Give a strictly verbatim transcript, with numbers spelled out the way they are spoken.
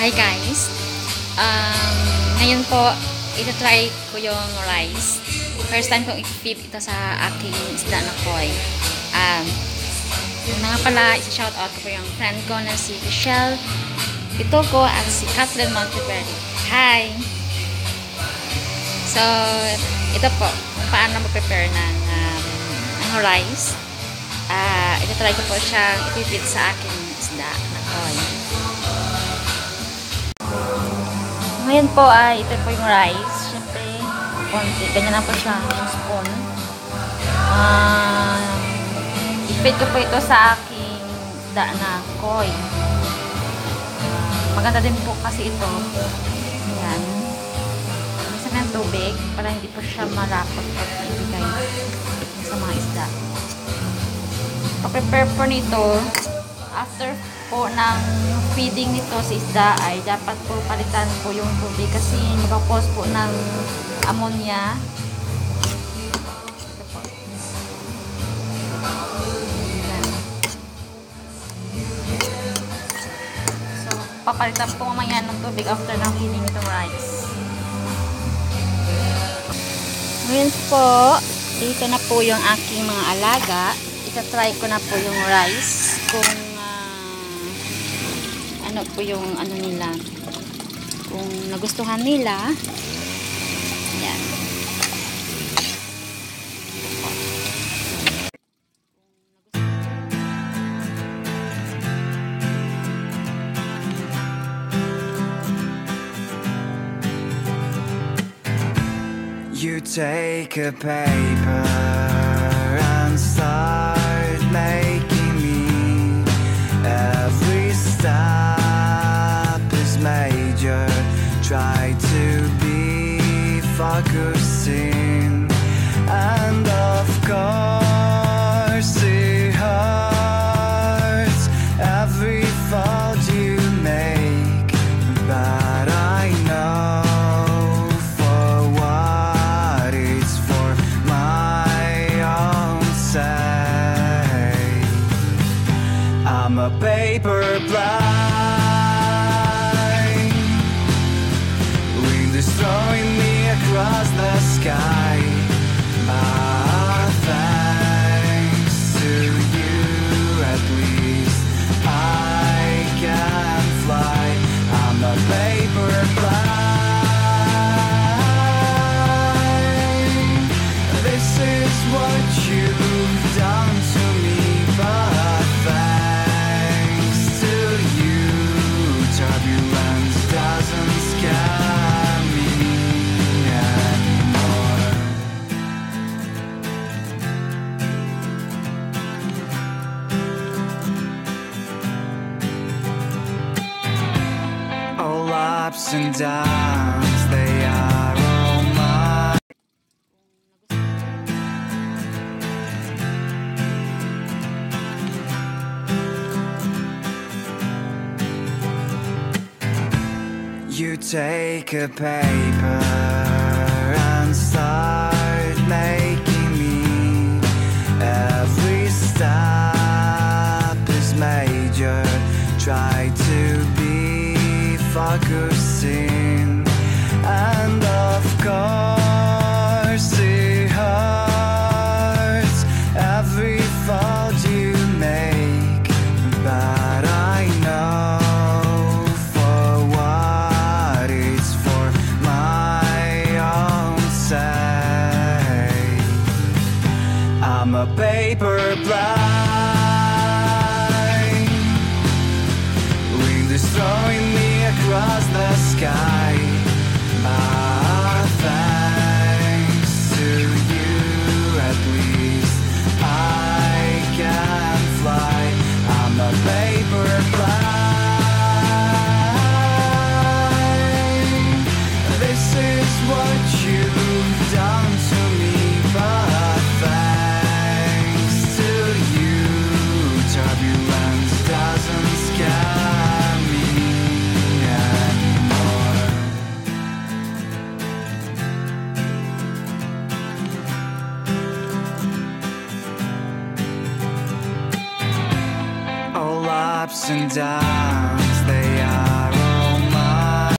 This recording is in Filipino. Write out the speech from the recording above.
Hi guys! Um, ngayon po, ito-try ko yung rice. First time kong i-feed ito sa aking isda na koi. Um, na nga pala, isa-shout out ko po yung friend ko na si Michelle Pitoco at si Kathleen Monteverdi. Hi! So, ito po, kung paano mag-prepare ng, um, ng rice. Uh, ito-try ko po siyang i-feed sa aking isda na koi. Ngayon po ay ito po yung rice. Siyempre, konti. Ganyan na po siya yung spoon. Uh, I-feed ko po ito sa aking isda na koi. Maganda din po kasi ito. Ayan. Minsan ng tubig para hindi po siya malapot pag ibigay sa mga isda. Pa-prepare po nito after po ng feeding nito sa isda ay dapat po palitan po yung tubig kasi magkakos po ng ammonia. So, papalitan po mamaya ng tubig after ng feeding itong rice. Ngayon po, dito na po yung aking mga alaga. Ita-try ko na po yung rice kung ano po yung ano nila, kung nagustuhan nila. Ayan. You take a paper and start making me every step major, try to be focusing, and of course it hurts every fault you make, but I know for what it's for my own sake. I'm a paper blind, throwing me across the sky. Ah, thanks to you, at least I can fly. I'm a paper plane. This is what you've done to me, but thanks to you, turbulence doesn't scare. Ups and downs, they are all mine. You take a paper and start making me every step is major, try to be focusing, and of course it hurts every fault you make, but I know for what it's for my own sake. I'm a paper blind, wind is throwing me across the sky. Ah, thanks to you, at least I can fly. I'm a paper plane. This is what you've done to me, but thanks to you, turbulence doesn't scare me. Ups and downs, they are